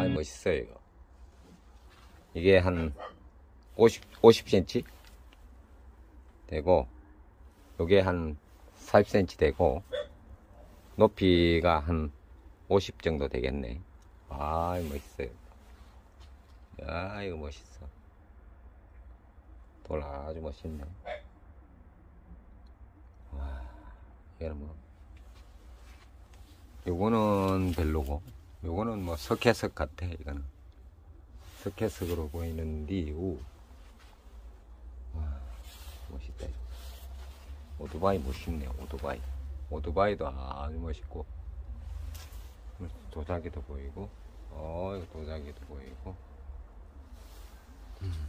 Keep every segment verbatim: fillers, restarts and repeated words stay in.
아, 멋있어요, 이거. 이게 한 오십, 오십 센티미터 되고, 요게 한 사십 센티미터 되고, 높이가 한 오십 정도 되겠네. 아, 멋있어요. 야, 이거 멋있어. 돌 아주 멋있네. 와, 이거는 뭐, 요거는 별로고, 요거는 뭐 석회석 같아, 이거는. 석회석으로 보이는데, 오. 와, 멋있다. 오토바이 멋있네, 오토바이. 오토바이도 아주 멋있고, 도자기도 보이고, 어, 이거 도자기도 보이고. 음.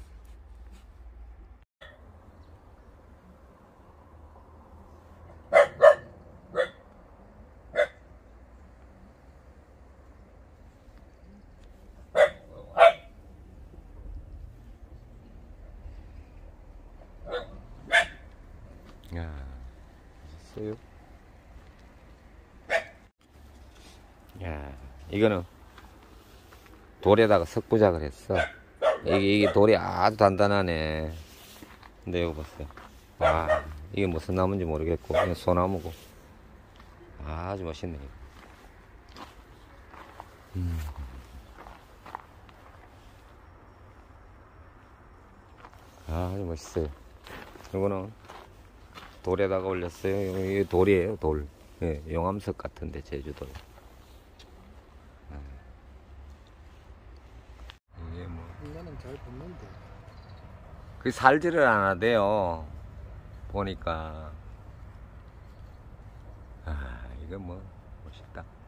야, 멋있어요. 야, 이거는 돌에다가 석부작을 했어. 이게, 이게 돌이 아주 단단하네. 근데 이거 보세요. 와, 이게 무슨 나무인지 모르겠고, 그냥 소나무고. 아주 멋있네. 음. 아주 멋있어요. 이거는 돌에다가 올렸어요. 이게 돌이에요, 돌. 예, 용암석 같은데, 제주도. 이게 뭐. 나는 잘 붙는데. 그 살지를 않아대요. 보니까. 아, 이거 뭐, 멋있다.